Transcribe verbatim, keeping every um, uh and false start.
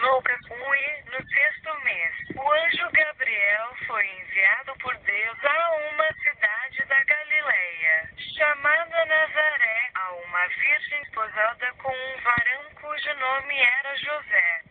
Lucas um e no sexto mês, o anjo Gabriel foi enviado por Deus a uma cidade da Galileia, chamada Nazaré, a uma virgem esposada com um varão cujo nome era José.